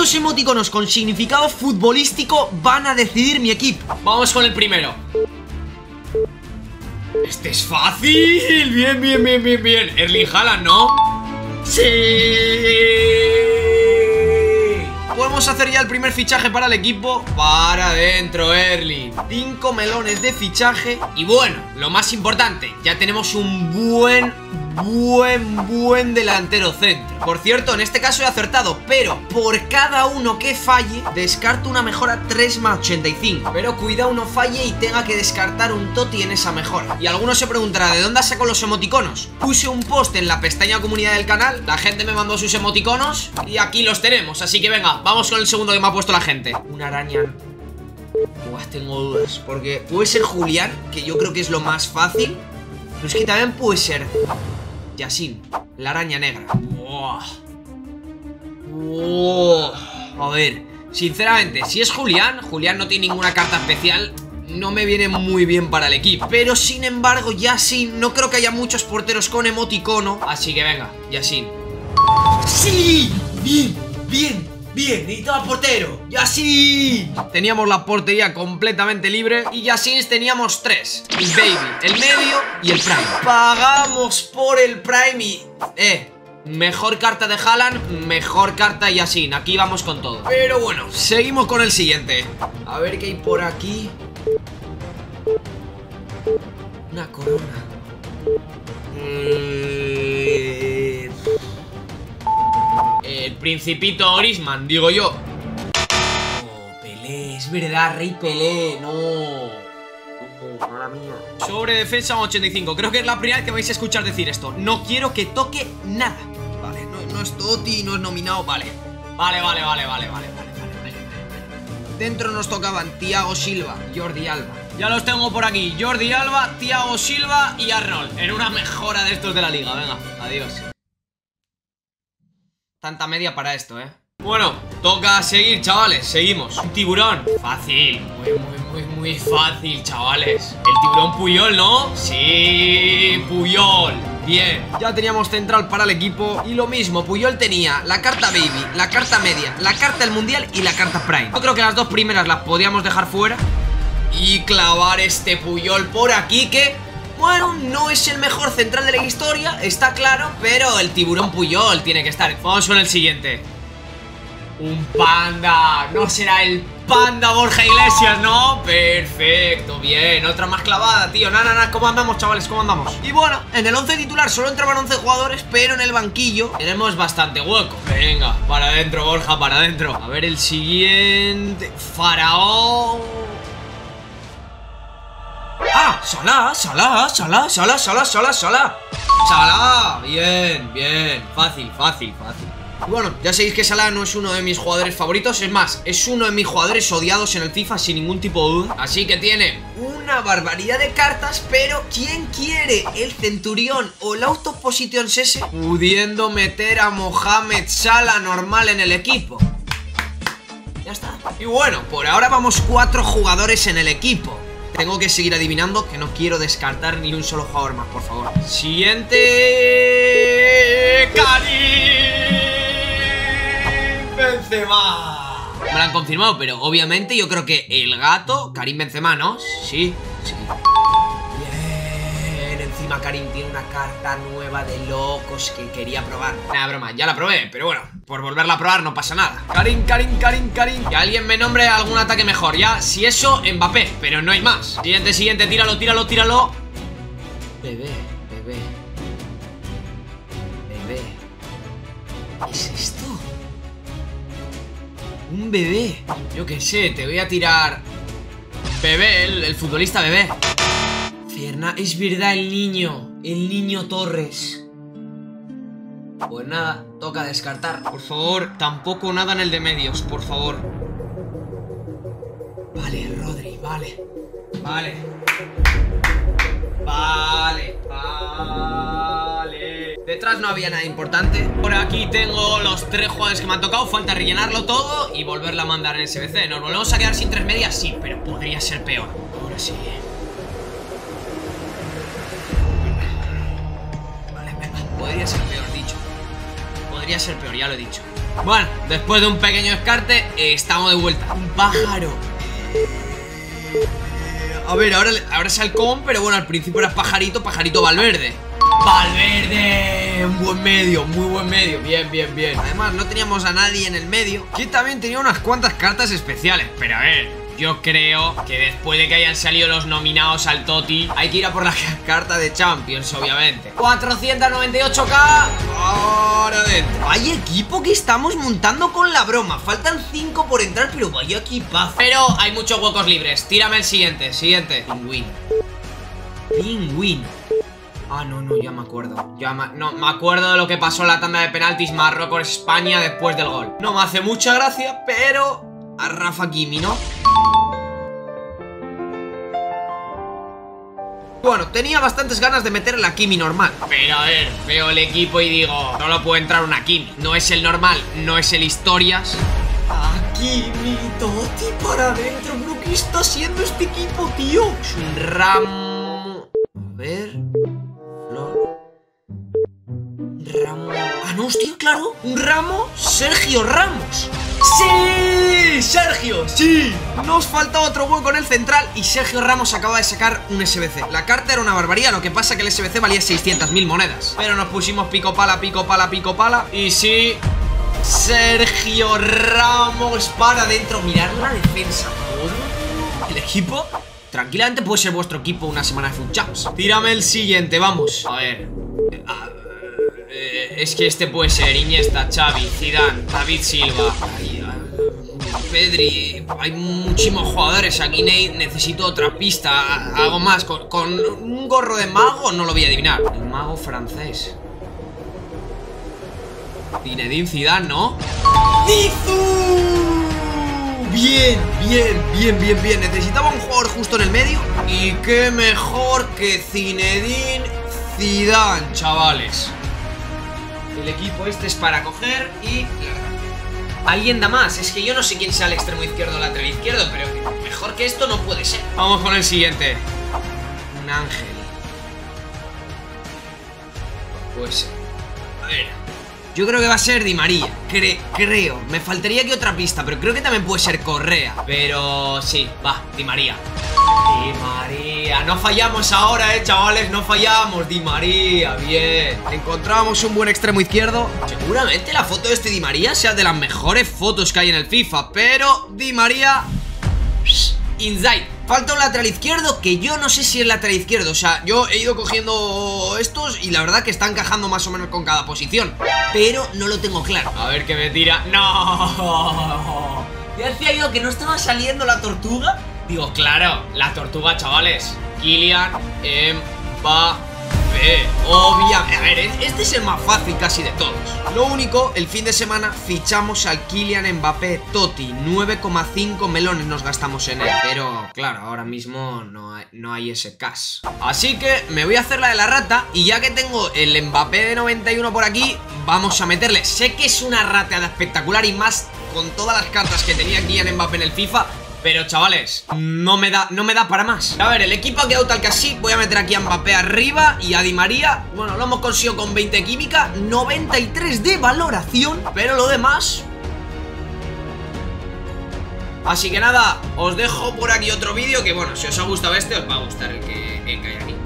Dos emoticonos con significado futbolístico van a decidir mi equipo. Vamos con el primero. Este es fácil. Bien, bien, bien, bien, bien. Erling Haaland, ¿no? ¡Sí! Podemos hacer ya el primer fichaje para el equipo. Para adentro, Erling. 5 melones de fichaje. Y bueno, lo más importante, ya tenemos un buen delantero centro. Por cierto, en este caso he acertado, pero por cada uno que falle, descarto una mejora 3,85. Pero cuidado no falle y tenga que descartar un toti en esa mejora. Y alguno se preguntará, ¿de dónde saco los emoticonos? Puse un post en la pestaña comunidad del canal, la gente me mandó sus emoticonos y aquí los tenemos. Así que venga, vamos con el segundo que me ha puesto la gente. Una araña. Tengo dudas, porque puede ser Julián, que yo creo que es lo más fácil, pero es que también puede ser Yasin, la araña negra. A ver, sinceramente, si es Julián no tiene ninguna carta especial, no me viene muy bien para el equipo. Pero sin embargo, Yasin, no creo que haya muchos porteros con emoticono. Así que venga, Yasin. ¡Sí! Bien, bien. Bien, necesitaba portero. ¡Yasin! Teníamos la portería completamente libre. Y Yasin teníamos 3. El Baby, el medio y el Prime. Pagamos por el Prime y... mejor carta de Haaland, mejor carta Yasin. Aquí vamos con todo. Pero bueno, seguimos con el siguiente. A ver qué hay por aquí. Una corona. El Principito Griezmann, digo yo. Oh, Pelé, es verdad, Rey Pelé, no. Mala mía. Sobre defensa 85, creo que es la primera vez que vais a escuchar decir esto. No quiero que toque nada. Vale, no es Totti, no es nominado, vale. Vale. Dentro nos tocaban Thiago Silva, Jordi Alba. Ya los tengo por aquí, Jordi Alba, Thiago Silva y Arnold. En una mejora de estos de la liga, venga, adiós. Tanta media para esto, Bueno, toca seguir, chavales, seguimos. Un tiburón, fácil, muy fácil, chavales. El tiburón Puyol, ¿no? Sí, Puyol. Bien, ya teníamos central para el equipo. Y lo mismo, Puyol tenía la carta Baby, la carta media, la carta del Mundial y la carta Prime. Yo creo que las dos primeras las podíamos dejar fuera y clavar este Puyol por aquí que... Bueno, no es el mejor central de la historia, está claro, pero el tiburón Puyol tiene que estar. Vamos con el siguiente. Un panda. No será el panda Borja Iglesias, ¿no? Perfecto, bien. Otra más clavada, tío. Nada, ¿cómo andamos, chavales? ¿Cómo andamos? Y bueno, en el 11 titular solo entraban 11 jugadores, pero en el banquillo tenemos bastante hueco. Venga, para adentro, Borja, para adentro. A ver el siguiente. Faraón. ¡Ah! ¡Salah! Bien. Fácil. Y bueno, ya sabéis que Salah no es uno de mis jugadores favoritos. Es más, es uno de mis jugadores odiados en el FIFA sin ningún tipo de duda. Así que tiene una barbaridad de cartas. Pero ¿quién quiere el Centurión o el Out of Position ese pudiendo meter a Mohamed Salah normal en el equipo? Ya está. Y bueno, por ahora vamos 4 jugadores en el equipo. Tengo que seguir adivinando, que no quiero descartar ni un solo jugador más, por favor. Siguiente... Karim Benzema. Me lo han confirmado, pero obviamente yo creo que el gato, Karim Benzema, ¿no? Sí. Bien, encima Karim tiene una carta nueva de locos que quería probar. Nada, broma, ya la probé, pero bueno, por volverla a probar no pasa nada. Karim. Que alguien me nombre algún ataque mejor. Ya, si eso, Mbappé, pero no hay más. Siguiente, tíralo. Bebé. ¿Qué es esto? Un bebé. Yo qué sé, te voy a tirar... Bebé, el futbolista Bebé. Es verdad, el niño Torres. Pues nada, toca descartar. Por favor, tampoco nada en el de medios, por favor. Vale, Rodri, vale. Detrás no había nada importante. Por aquí tengo los 3 jugadores que me han tocado. Falta rellenarlo todo y volverla a mandar en SBC. ¿Nos volvemos a quedar sin 3 medias? Sí, pero podría ser peor. Ahora sí. Vale, venga. Podría ser peor, dicho. Podría ser peor, ya lo he dicho. Bueno, después de un pequeño descarte, estamos de vuelta. Un pájaro. A ver, ahora es halcón, pero bueno, al principio era pajarito, pajarito Valverde. ¡Valverde! Un buen medio, muy buen medio. Bien, bien, bien. Además, no teníamos a nadie en el medio, que también tenía unas cuantas cartas especiales. Pero a ver, yo creo que después de que hayan salido los nominados al Toti, hay que ir a por la carta de Champions, obviamente. 498k. Ahora adentro. Vaya equipo que estamos montando con la broma. Faltan 5 por entrar, pero vaya equipazo. Pero hay muchos huecos libres. Tírame el siguiente. Siguiente. Pingüino. Pingüino. Ah, no, ya me acuerdo. No, me acuerdo de lo que pasó en la tanda de penaltis Marruecos-España después del gol. No me hace mucha gracia, pero a Rafa Hakimi, ¿no? Bueno, tenía bastantes ganas de meter el Hakimi normal. Pero a ver, veo el equipo y digo, solo puede entrar un Hakimi. No es el normal, no es el historias. Hakimi, Totti para adentro. ¿Pero qué está haciendo este equipo, tío? Es un ramo. A ver. Ramo. Ah, no, hostia, claro. Un ramo, Sergio Ramos. ¡Sí! ¡Sergio! ¡Sí! Nos falta otro hueco en el central y Sergio Ramos acaba de sacar un SBC. La carta era una barbaridad, lo que pasa que el SBC valía 600.000 monedas. Pero nos pusimos pico pala, pico pala, pico pala. Y sí, Sergio Ramos para adentro. Mirad la defensa. El equipo tranquilamente puede ser vuestro equipo una semana de Food Champs. Tírame el siguiente, vamos. A ver. Es que este puede ser Iniesta, Xavi, Zidane, David Silva, Pedri. Hay muchísimos jugadores. Aquí necesito otra pista. Algo más. Con un gorro de mago no lo voy a adivinar. El mago francés. Zinedine Zidane, ¿no? ¡Zizou! Bien, bien, bien, bien, bien. Necesitaba un jugador justo en el medio. Y qué mejor que Zinedine Zidane, chavales. El equipo este es para coger y... Alguien da más. Es que yo no sé quién sea el extremo izquierdo o el lateral izquierdo, pero mejor que esto no puede ser. Vamos con el siguiente. Un ángel. Pues... A ver... Yo creo que va a ser Di María. Creo. Me faltaría aquí otra pista, pero creo que también puede ser Correa. Pero sí, va, Di María. Di María. No fallamos ahora, chavales. No fallamos. Di María, bien. Encontramos un buen extremo izquierdo. Seguramente la foto de este Di María sea de las mejores fotos que hay en el FIFA. Pero Di María... Inside. Falta un lateral izquierdo que yo no sé si es lateral izquierdo. O sea, yo he ido cogiendo estos y la verdad que están encajando más o menos con cada posición. Pero no lo tengo claro. A ver qué me tira. ¡No! ¿Ya decía yo que no estaba saliendo la tortuga? Digo, claro, la tortuga, chavales. Kylian Mbappé. Obviamente. A ver, este es el más fácil casi de todos. Lo único, el fin de semana fichamos al Kylian Mbappé Totti. 9,5 melones nos gastamos en él. Pero, claro, ahora mismo no hay ese cash. Así que me voy a hacer la de la rata. Y ya que tengo el Mbappé de 91 por aquí, vamos a meterle. Sé que es una rateada espectacular y más con todas las cartas que tenía Kylian Mbappé en el FIFA. Pero chavales, no me da para más. A ver, el equipo ha quedado tal que así. Voy a meter aquí a Mbappé arriba y a Di María. Bueno, lo hemos conseguido con 20 química, 93 de valoración. Pero lo demás... Así que nada, os dejo por aquí otro vídeo que bueno, si os ha gustado este, os va a gustar el que hay aquí.